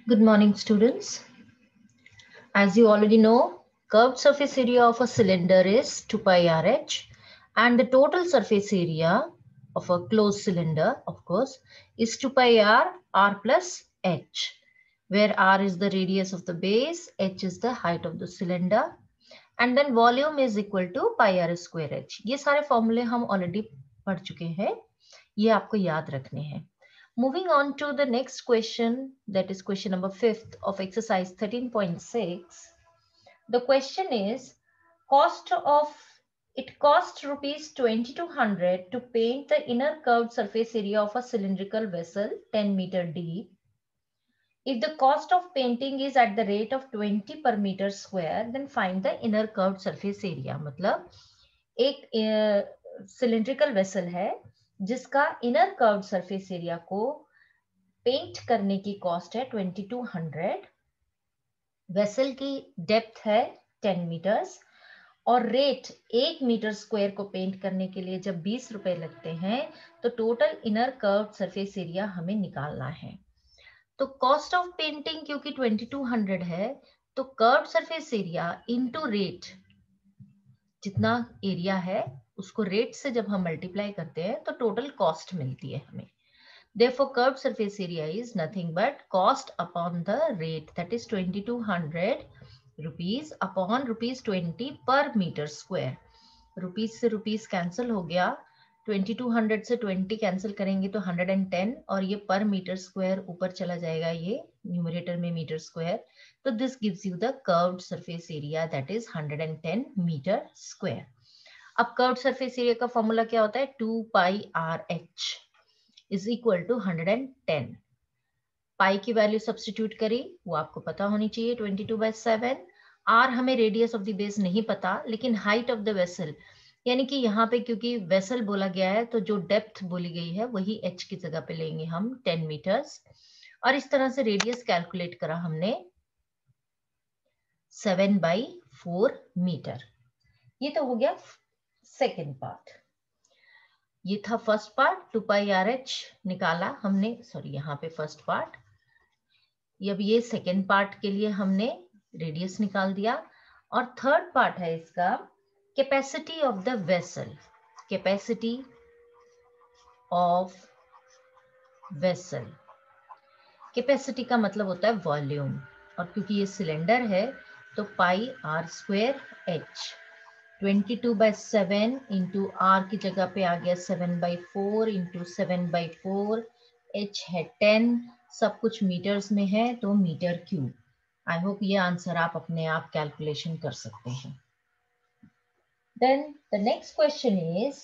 Good morning, students. As you already know, curved surface area of a cylinder is 2 pi RH, and the total surface area of a closed cylinder, of course, is 2 pi r plus h, where r is the radius of the base, h is the height of the cylinder, and then volume is equal to pi r square h. ये सारे फॉर्मूले हम already पढ़ चुके हैं, ये आपको याद रखने हैं. Moving on to the next question, that is question number 5th of exercise 13.6. The question is, it cost rupees 2200 to paint the inner curved surface area of a cylindrical vessel 10 meter deep. If the cost of painting is at the rate of 20 per meter square, then find the inner curved surface area. मतलब एक cylindrical vessel है जिसका inner curved surface area को paint करने की cost है 2200. Vessel की depth है 10 मीटर्स और रेट 1 मीटर स्क्वायर को पेंट करने के लिए जब 20 रुपए लगते हैं तो total inner curved surface area हमें निकालना है. तो कॉस्ट ऑफ पेंटिंग क्योंकि 2200 है तो curved surface area into rate, जितना एरिया है उसको रेट से जब हम मल्टीप्लाई करते हैं तो टोटल कॉस्ट मिलती है हमें. Therefore, curved surface area is nothing but cost upon the rate, that is 2200 rupees upon rupees 20 per meter square. Rupees से रुपीज कैंसिल हो गया, 2200 से 20 कैंसिल करेंगे तो 110 और ये पर मीटर स्क्वायर ऊपर चला जाएगा, ये न्यूमरेटर में मीटर स्क्वायर. तो this gives you the curved surface area, that is 110 metre square. अब कर्व्ड सरफेस एरिया का फॉर्मूला क्या होता है? 2 pi r h is equal to 110. Pi की वैल्यू सब्स्टिट्यूट करी, वो आपको पता होनी चाहिए 22/7. आर हमें रेडियस ऑफ द बेस नहीं पता, लेकिन हाइट ऑफ द वेसल, यानी कि यहाँ पे क्योंकि वेसल बोला गया है तो जो डेप्थ बोली गई है वही एच की जगह पे लेंगे हम 10 मीटर्स. और इस तरह से रेडियस कैलकुलेट करा हमने 7/4 मीटर. ये तो हो गया सेकेंड पार्ट. ये था first part, 2 pi r h निकाला हमने, सॉरी यहाँ पे फर्स्ट पार्ट. अब ये सेकेंड पार्ट के लिए हमने रेडियस निकाल दिया. और थर्ड पार्ट है इसका capacity of the vessel. Capacity of vessel, capacity का मतलब होता है वॉल्यूम, और क्योंकि ये सिलेंडर है तो pi r square h, 22/7 into r की जगह पे आ गया 7/4 इंटू 7/4, एच है 10, सब कुछ मीटर्स में है तो मीटर क्यूब. आई होप ये आंसर आप अपने आप कैलकुलेशन कर सकते हैं. Then the next question is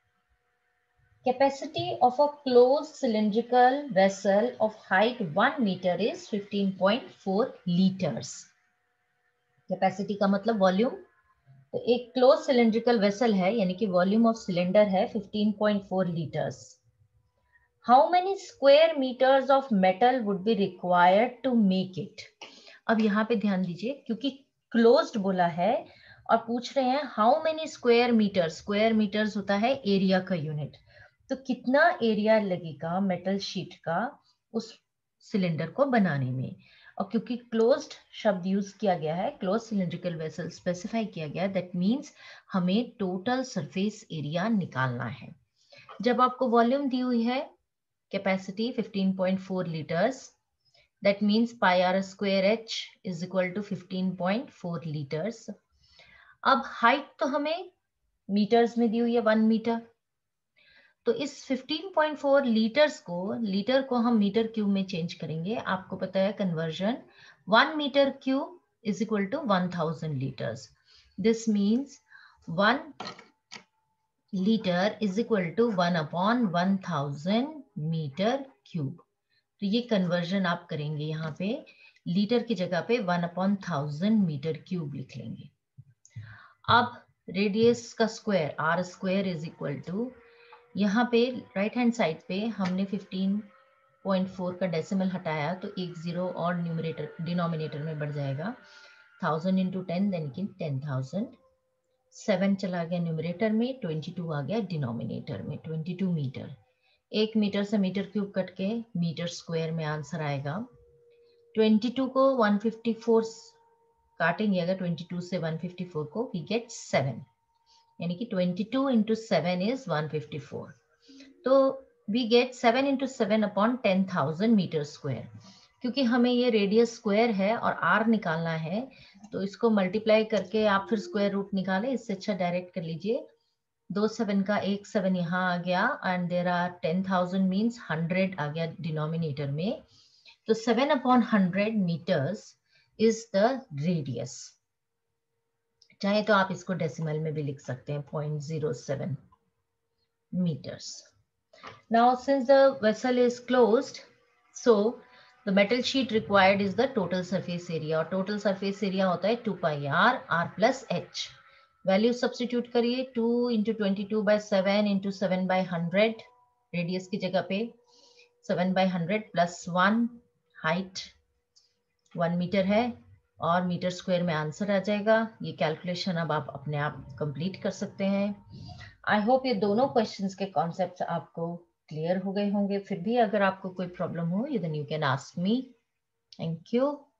capacity of a closed cylindrical vessel of height 1 meter is 15.4 liters. Capacity का मतलब वॉल्यूम. तो एक क्लोज सिलेंड्रिकल वेसल है, यानी कि वॉल्यूम ऑफ सिलेंडर है 15.4 litres. How many square metres of metal would be required to make it. अब यहाँ पे ध्यान दीजिए, क्योंकि क्लोज्ड बोला है और पूछ रहे हैं how many square metres. Square metres होता है एरिया का यूनिट. तो कितना एरिया लगेगा मेटल शीट का उस सिलेंडर को बनाने में. और क्योंकि क्लोज्ड शब्द यूज किया गया है, क्लोज सिलेंड्रिकल वेसल स्पेसिफाई किया गया, दैट मींस हमें टोटल सरफेस एरिया निकालना है. जब आपको वॉल्यूम दी हुई है capacity 15.4 litres, that means pi r square h is equal to 15.4 litres. अब हाइट तो हमें मीटर्स में दी हुई है 1 मीटर, तो इस 15.4 लीटर्स को, लीटर को हम मीटर क्यूब में चेंज करेंगे. आपको पता है conversion, 1 metre cube is equal to 1000 litres. This means 1 litre is equal to 1/1000 metre cube. तो ये कन्वर्जन आप करेंगे, यहाँ पे लीटर की जगह पे 1/1000 मीटर क्यूब लिख लेंगे. अब रेडियस का square r square is equal to, यहाँ पे राइट हैंड साइड पे हमने 15.4 का डेसिमल हटाया तो एक जीरो और न्यूमरेटर डिनोमिनेटर में बढ़ जाएगा. 1000 इंटू 10 यानी कि 10,000. 7 चला गया न्यूमरेटर में, 22 आ गया डिनोमिनेटर में, 22 मीटर. 1 मीटर से मीटर क्यूब कट के मीटर स्क्वायर में आंसर आएगा 22 को 154 काटेंगे अगर 22 से 154 को, we get 7, यानी कि 22 into 7 is 154. तो we get 7 into 7 upon 10,000 metre square. क्योंकि हमें ये रेडियस स्क्वायर है और r निकालना है, तो इसको मल्टीप्लाई करके आप फिर स्क्वायर रूट निकालें. इससे अच्छा डायरेक्ट कर लीजिए. 2 7 का 1 7 यहाँ आ गया एंड देर आर 10,000 मीन्स 100 आ गया डिनोमिनेटर में. तो 7 upon 100 meters is the radius. चाहे तो आप इसको डेसिमल में भी लिख सकते हैं 0.07 meters. Now since the vessel is closed, so the metal sheet required is the total surface area, और total surface area होता है 2 pi r r plus h. Value substitute करिए. 2 into 22 by 7 into 7 by 100 radius की जगह पे 7 by 100 plus 1 height 1 metre है और metre square में आंसर आ जाएगा. ये कैलकुलेशन अब आप अपने आप कंप्लीट कर सकते हैं. आई होप ये दोनों क्वेश्चंस के कॉन्सेप्ट्स आपको क्लियर हो गए होंगे. फिर भी अगर आपको कोई प्रॉब्लम हो, then you can ask me. Thank you.